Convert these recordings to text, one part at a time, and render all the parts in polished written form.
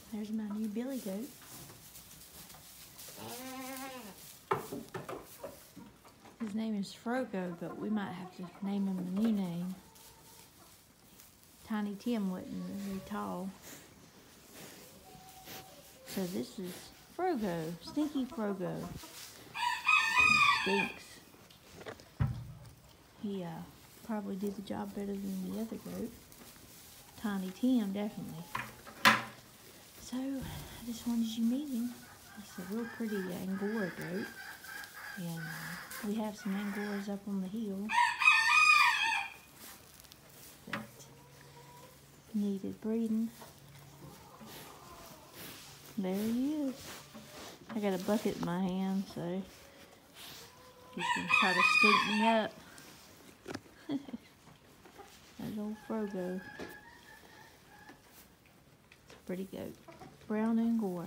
There's my new billy goat. His name is Frogo, but we might have to name him a new name. Tiny Tim wasn't very tall. So this is Frogo, Stinky Frogo. Stinks. He probably did the job better than the other goat. Tiny Tim, definitely. So, I just wanted you to meet him. It's a real pretty Angora goat. And we have some Angoras up on the hill that needed breeding. There he is. I got a bucket in my hand, so he's going to try to stink me up. That old Frogo. It's a pretty goat. Brown Angora.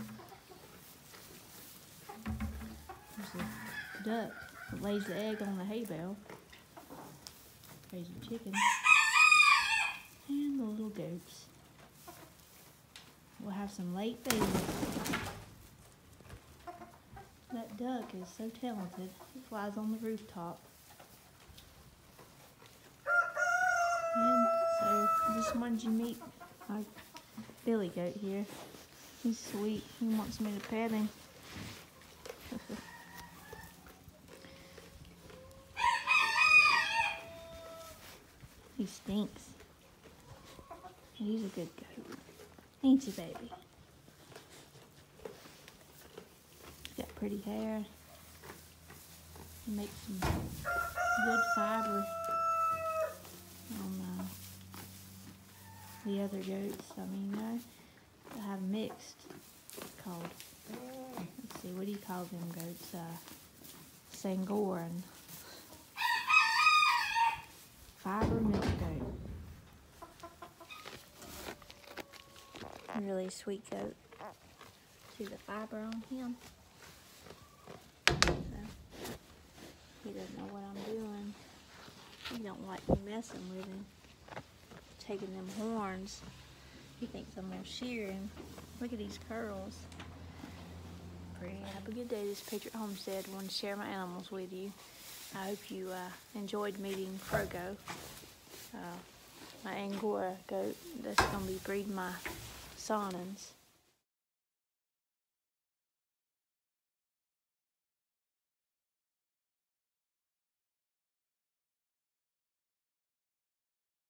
There's a duck that lays the egg on the hay bale. Raising chickens. And the little goats. We'll have some late babies. That duck is so talented. He flies on the rooftop. And so I just wanted you to meet my billy goat here. He's sweet. He wants me to pet him. He stinks. He's a good goat. Ain't you, baby? He's got pretty hair. He makes some good fiber on the other goats. I mean, I have mixed called, let's see, what do you call them goats? Angora and fiber milk goat. Really sweet goat. See the fiber on him? So, he doesn't know what I'm doing. He don't like me messing with him. Taking them horns. He thinks I'm gonna shear him. Look at these curls. Pretty. Have a good day. This is Patriot Homestead. I wanted to share my animals with you. I hope you enjoyed meeting Frogo, my Angora goat that's gonna be breeding my Sonnens.